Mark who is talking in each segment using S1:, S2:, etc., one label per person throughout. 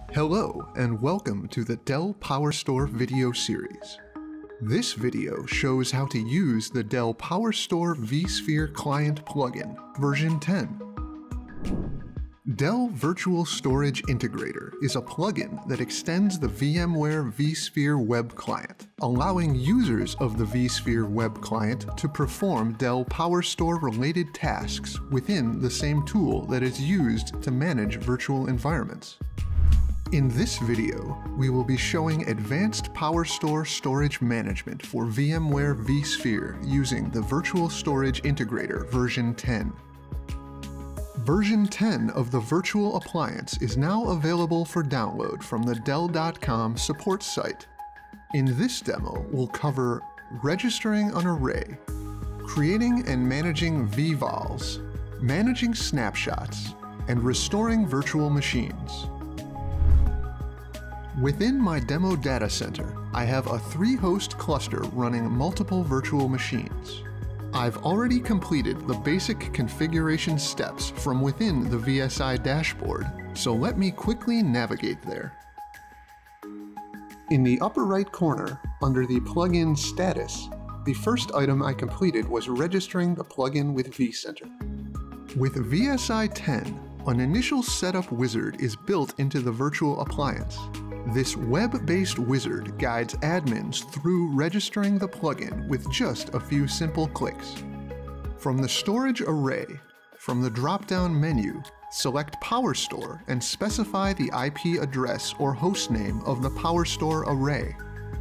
S1: Hello and welcome to the Dell PowerStore video series. This video shows how to use the Dell PowerStore vSphere client plugin, version 10. Dell Virtual Storage Integrator is a plugin that extends the VMware vSphere web client, allowing users of the vSphere web client to perform Dell PowerStore-related tasks within the same tool that is used to manage virtual environments. In this video, we will be showing advanced PowerStore storage management for VMware vSphere using the Virtual Storage Integrator version 10. Version 10 of the virtual appliance is now available for download from the Dell.com support site. In this demo, we'll cover registering an array, creating and managing vVols, managing snapshots, and restoring virtual machines. Within my demo data center, I have a 3-host cluster running multiple virtual machines. I've already completed the basic configuration steps from within the VSI dashboard, so let me quickly navigate there. In the upper right corner, under the plugin status, the first item I completed was registering the plugin with vCenter. With VSI 10, an initial setup wizard is built into the virtual appliance. This web-based wizard guides admins through registering the plugin with just a few simple clicks. From the storage array, from the drop-down menu, select PowerStore and specify the IP address or hostname of the PowerStore array.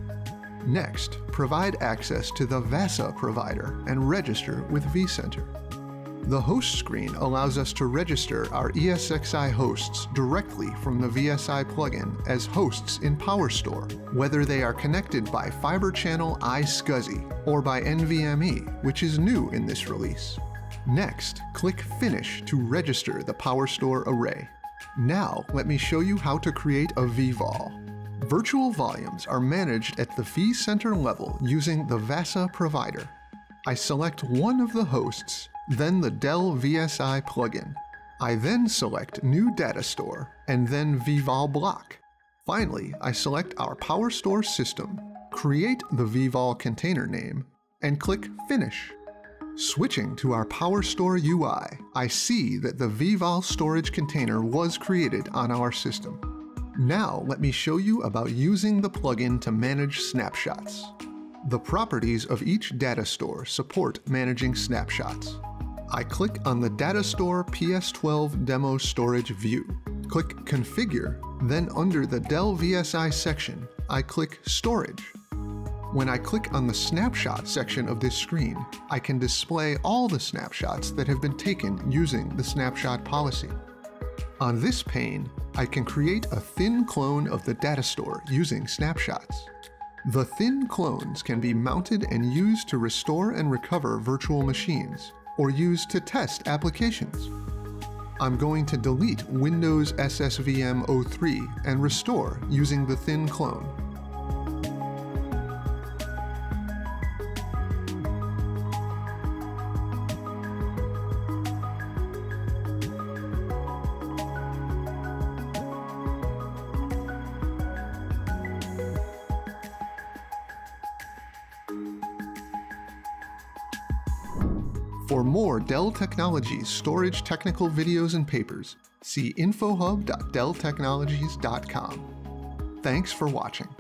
S1: Next, provide access to the VSI provider and register with vCenter. The host screen allows us to register our ESXi hosts directly from the VSI plugin as hosts in PowerStore, whether they are connected by Fiber Channel iSCSI or by NVMe, which is new in this release. Next, click Finish to register the PowerStore array. Now, let me show you how to create a vVol. Virtual volumes are managed at the vCenter level using the VSI provider. I select one of the hosts, then the Dell VSI plugin. I then select New Data Store, and then vVol block. Finally, I select our PowerStore system, create the vVol container name, and click Finish. Switching to our PowerStore UI, I see that the vVol storage container was created on our system. Now let me show you about using the plugin to manage snapshots. The properties of each data store support managing snapshots. I click on the Data Store PS12 Demo Storage view. Click Configure, then under the Dell VSI section, I click Storage. When I click on the Snapshot section of this screen, I can display all the snapshots that have been taken using the snapshot policy. On this pane, I can create a thin clone of the data store using snapshots. The thin clones can be mounted and used to restore and recover virtual machines, or used to test applications. I'm going to delete Windows SSVM 03 and restore using the thin clone. For more Dell Technologies storage technical videos and papers, see infohub.delltechnologies.com. Thanks for watching.